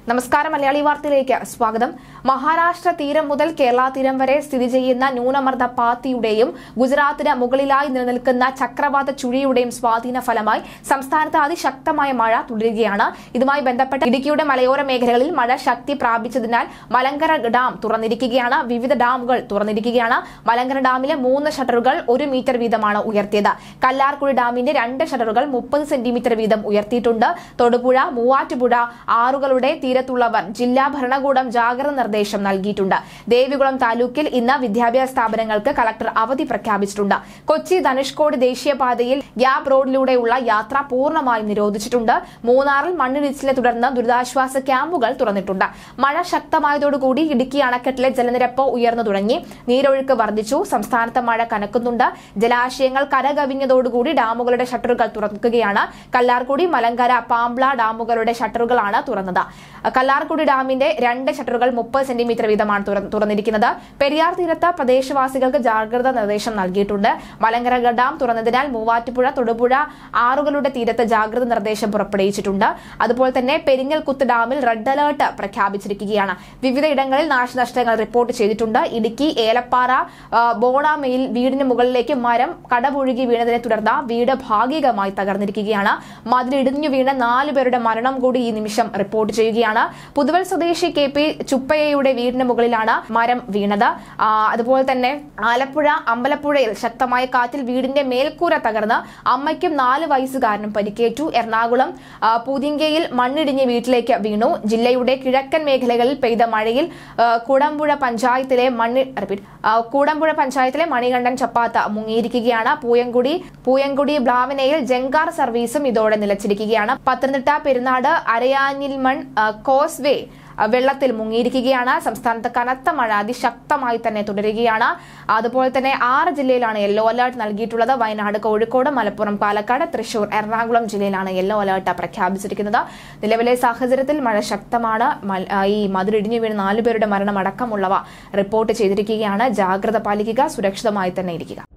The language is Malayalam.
നമസ്കാരം മലയാളി വാർത്തയിലേക്ക് സ്വാഗതം. മഹാരാഷ്ട്ര തീരം മുതൽ കേരള തീരം വരെ സ്ഥിതി ചെയ്യുന്ന ന്യൂനമർദ്ദ പാത്തിയുടെയും ഗുജറാത്തിന് മുകളിലായി നിലനിൽക്കുന്ന ചക്രവാത ചുഴിയുടെയും സ്വാധീന ഫലമായി സംസ്ഥാനത്ത് അതിശക്തമായ മഴ തുടരുകയാണ്. ഇതുമായി ബന്ധപ്പെട്ട് ഇടുക്കിയുടെ മലയോര മേഖലകളിൽ മഴ ശക്തി പ്രാപിച്ചതിനാൽ മലങ്കര ഡാം തുറന്നിരിക്കുകയാണ്. വിവിധ ഡാമുകൾ തുറന്നിരിക്കുകയാണ്. മലങ്കര ഡാമിലെ 3 ഷട്ടറുകൾ 1 മീറ്റർ വീതമാണ് ഉയർത്തിയത്. കല്ലാർകുഴി ഡാമിന്റെ 2 ഷട്ടറുകൾ 30 സെന്റിമീറ്റർ വീതം ഉയർത്തിയിട്ടുണ്ട്. തൊടുപുഴ, മൂവാറ്റുപുഴ ആറുകളുടെ തീരത്തുള്ളവർ ജില്ലാ ഭരണകൂടം ജാഗ്രത നിർദ്ദേശം നൽകിയിട്ടുണ്ട്. ദേവികുളം താലൂക്കിൽ ഇന്ന് വിദ്യാഭ്യാസ സ്ഥാപനങ്ങൾക്ക് കളക്ടർ അവധി പ്രഖ്യാപിച്ചിട്ടുണ്ട്. കൊച്ചി ധനുഷ്കോടി ദേശീയപാതയിൽ ഗ്യാപ് റോഡിലൂടെയുള്ള യാത്ര പൂർണ്ണമായും നിരോധിച്ചിട്ടുണ്ട്. മൂന്നാറിൽ മണ്ണിടിച്ചിലെ തുടർന്ന് ദുരിതാശ്വാസ ക്യാമ്പുകൾ തുറന്നിട്ടുണ്ട്. മഴ ശക്തമായതോടുകൂടി ഇടുക്കി അണക്കെട്ടിലെ ജലനിരപ്പ് ഉയർന്നു തുടങ്ങി. നീരൊഴുക്ക് വർദ്ധിച്ചു. സംസ്ഥാനത്ത് മഴ കനക്കുന്നുണ്ട്. ജലാശയങ്ങൾ കരകവിഞ്ഞതോടുകൂടി ഡാമുകളുടെ ഷട്ടറുകൾ തുറക്കുകയാണ്. കല്ലാർകുടി, മലങ്കര, പാംബ്ല ഡാമുകളുടെ ഷട്ടറുകളാണ് തുറന്നത്. കല്ലാർകുടി ഡാമിന്റെ 2 ഷട്ടറുകൾ 30 സെന്റിമീറ്റർ വീതമാണ് തുറന്നിരിക്കുന്നത്. പെരിയാർ തീരത്ത് പ്രദേശവാസികൾക്ക് ജാഗ്രതാ നിർദ്ദേശം നൽകിയിട്ടുണ്ട്. മലങ്കര ഡാം തുറന്നതിനാൽ മൂവാറ്റുപുഴ, തൊടുപുഴ ആറുകളുടെ തീരത്ത് ജാഗ്രതാ നിർദ്ദേശം പുറപ്പെടുവിച്ചിട്ടുണ്ട്. അതുപോലെ തന്നെ പെരിങ്ങൽകുത്ത് ഡാമിൽ റെഡ് അലർട്ട് പ്രഖ്യാപിച്ചിരിക്കുകയാണ്. വിവിധയിടങ്ങളിൽ നാശനഷ്ടങ്ങൾ റിപ്പോർട്ട് ചെയ്തിട്ടുണ്ട്. ഇടുക്കി ഏലപ്പാറ ബോണാമയിൽ വീടിന് മുകളിലേക്ക് മരം കടപുഴുകി വീണതിനെ തുടർന്ന് വീട് ഭാഗികമായി തകർന്നിരിക്കുകയാണ്. മതിലിടിഞ്ഞു വീണ 4 പേരുടെ മരണം കൂടി ഈ നിമിഷം റിപ്പോർട്ട് ചെയ്യുകയാണ്. പുതുവൽ സ്വദേശി KP ചുപ്പയ്യയുടെ വീടിന് മുകളിലാണ് മരം വീണത്. അതുപോലെ തന്നെ ആലപ്പുഴ അമ്പലപ്പുഴയിൽ ശക്തമായ കാറ്റിൽ വീടിന്റെ മേൽക്കൂര തകർന്ന് അമ്മയ്ക്കും 4 വയസ്സുകാരനും പരിക്കേറ്റു. എറണാകുളം പൂതിങ്കയിൽ മണ്ണിടിഞ്ഞ് വീട്ടിലേക്ക് വീണു. ജില്ലയുടെ കിഴക്കൻ മേഖലകളിൽ പെയ്ത മഴയിൽ കൂടമ്പുഴ പഞ്ചായത്തിലെ മണികണ്ഠൻ ചപ്പാത്ത മുങ്ങിയിരിക്കുകയാണ്. പൂയംകുടി ബ്ലാവനയിൽ ജങ്കാർ സർവീസും ഇതോടെ നിലച്ചിരിക്കുകയാണ്. പത്തനംതിട്ട പെരുന്നാട് അരയാനിൽമൺ കോസ്വേ വെള്ളത്തിൽ മുങ്ങിയിരിക്കുകയാണ്. സംസ്ഥാനത്ത് കനത്ത മഴ അതിശക്തമായി തന്നെ തുടരുകയാണ്. അതുപോലെ തന്നെ 6 ജില്ലയിലാണ് യെല്ലോ അലർട്ട് നൽകിയിട്ടുള്ളത്. വയനാട്, കോഴിക്കോട്, മലപ്പുറം, പാലക്കാട്, തൃശൂർ, എറണാകുളം ജില്ലയിലാണ് യെല്ലോ അലർട്ട് പ്രഖ്യാപിച്ചിരിക്കുന്നത്. നിലവിലെ സാഹചര്യത്തിൽ മഴ ശക്തമാണ്. ഈ മതിലിടിഞ്ഞു വീണ് 4 പേരുടെ മരണം അടക്കമുള്ളവ റിപ്പോർട്ട് ചെയ്തിരിക്കുകയാണ്. ജാഗ്രത പാലിക്കുക, സുരക്ഷിതമായി തന്നെ ഇരിക്കുക.